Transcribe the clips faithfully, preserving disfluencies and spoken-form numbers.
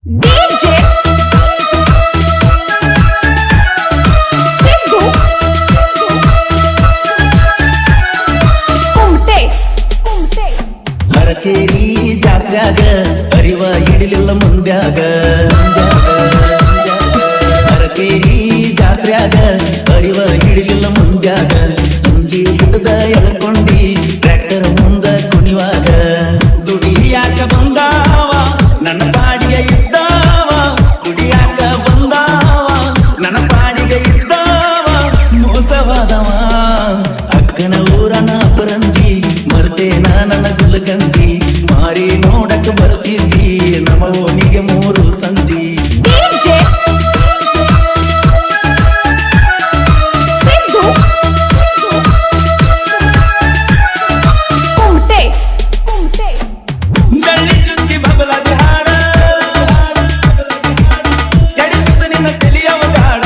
DJ Siddu ಕುಮಟೆ ಕುಮಟೆ ಹರಕೇರಿ ಜಾತ್ರ್ಯಾಗ ಅರಿವ ಹಿಡಿಲಿಲ್ಲ ಮುಂದ್ಯಾಗ ಹರಕೇರಿ ಜಾತ್ರ್ಯಾಗ ಅರಿವ ಹಿಡಿಲಿಲ್ಲ ಮುಂದ್ಯಾಗ ಅಂಗಿ ಹುಟ್ಟದ ಎಳ್ಕೊಂಡಿ tractor ಮುಂದ ಕುಣಿವಾಗ ದುಡಿಯಾಕ ಬಂದಾವ ನನ್ನ ಪಾಡಿಗೆ ಇದ್ದಾವ ದುಡಿಯಾಕ ಬಂದಾವ ನನ್ನ ಪಾಡಿಗೆ ಇದ್ದಾವ ಮೋಸವಾದವ ಅಕ್ಕನ ಊರನ ಪರಂಜಿ ಮರ್ತೇನ ನನ್ನ ಗುಲ್ಗಂಜಿ ಮಾರಿ ನೋಡಕ ಬರ್ತಿದ್ದಿ ನಮ್ಮ ಓಣಿಗೆ ಮೂರು ಸಂಜಿ ಡಿಜೆ ಸಿದ್ದು ಕುಮಟೆ ಕುಮಟೆ ಗಳ್ಳಿ ಚುಕ್ಕಿ ಬಬಲಾದ ಹಾಡ ಕೆಡಿಸುತ್ತ ನಿನ್ನ ತಿಳಿಯವ ಗಾಡ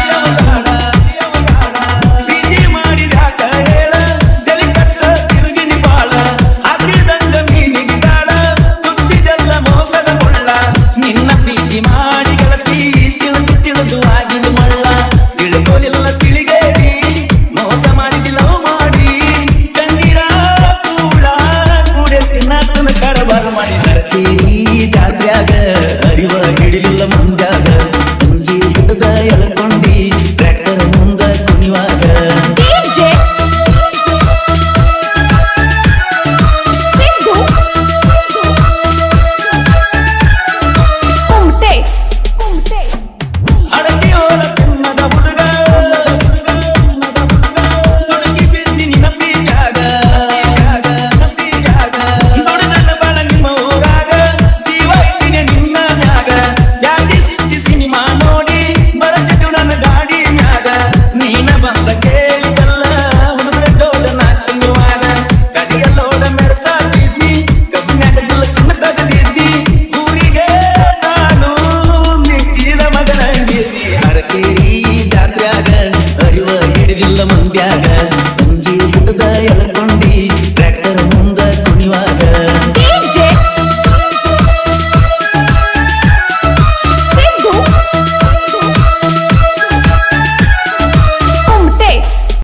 ಪ್ರೀತಿ ಮಾಡಿದಾಕ ಹೇಳ ತಲೆ ಕಟ್ಟ ತಿರುಗಿನಿ ಬಾಳ ಹಾಕಿದಂಗ ಮೀನಿಗೆ ಗಾಡ ಚುಚ್ಚಿದೆಲ್ಲ ಮೋಸದ ಕೊಳ್ಳ ನಿನ್ನ ಪ್ರೀತಿ ಮಾಡಿ ಗೆಳತಿ ತಿಳಿದು ತಿಳಿದು ಆಗಿದ ಮಳ್ಳ ತಿಳ್ಕೊಲಿಲ್ಲ ತಿಳಿಗೇರಿ ಮೋಸ ಮಾಡಿದಿ ಲವ್ ಮಾಡಿ ಕಣ್ಣೀರ ಕೂಳ ಕೂಡೆಸಿ ನನ್ನನ ಕರಬಾರ ಮಾಡಿ ಹರಕೇರಿ ಜಾತ್ರ್ಯಾಗ ಅರಿವ ಹಿಡಿಲಿಲ್ಲ ಮುಂದ್ಯಾಗ ಅಂಗಿ ಹುಟ್ಟದ ಎಳ್ಕೊಂಡಿ ಟ್ರ್ಯಾಕ್ಟರ್ ಮುಂದ ಕುಣಿವಾಗ ಡಿಜೆ ಸಿದ್ದು ಕುಮಟೆ ಕುಮಟೆ ಅಡಗಿ ಹೋದ ಪುನ್ನದ ಹುಡುಗ ತೊಡಗಿ ಬಿದ್ದಿ ನಿನ್ನ ಪ್ರೀತ್ಯಾಗ ದುಡಿದನ ಬಾಳ ನಿಮ್ಮ ಊರಾಗ ಜೀವ ಇಟ್ಟಿನ ನಿನ್ನ ಮ್ಯಾಗ ಯಾಕೆ ಸಿಕ್ಕಿ ಸಿನಿಮಾ ನೋಡಿ ಬರತಿದ್ದು ನನ್ನ ಗಾಡಿ ಮ್ಯಾಗ ನೀನ ಬಂದ ಕೇಳಿದಲ್ಲ ಹುಡುಗರ ಜೋಡ ನಾಕುವಾಗ ಕಡಿಯಲ್ಲೋಡ ಮೆರೆಸಾತಿದ್ದಿ ಕಬ್ಬಿನಾಗ ದುಲ್ಲ ಚಿನ್ನ ತಗದಿದ್ದಿ ಊರಿಗೆ ನಾನು ಮಿಕ್ಕಿದ ಮಗನಾಗಿದ್ದಿ ಹರಕೇರಿ ಜಾತ್ರ್ಯಾಗ ಅರಿವ ಹಿಡಿದಿಲ್ಲ ಮಂದ್ಯಾಗ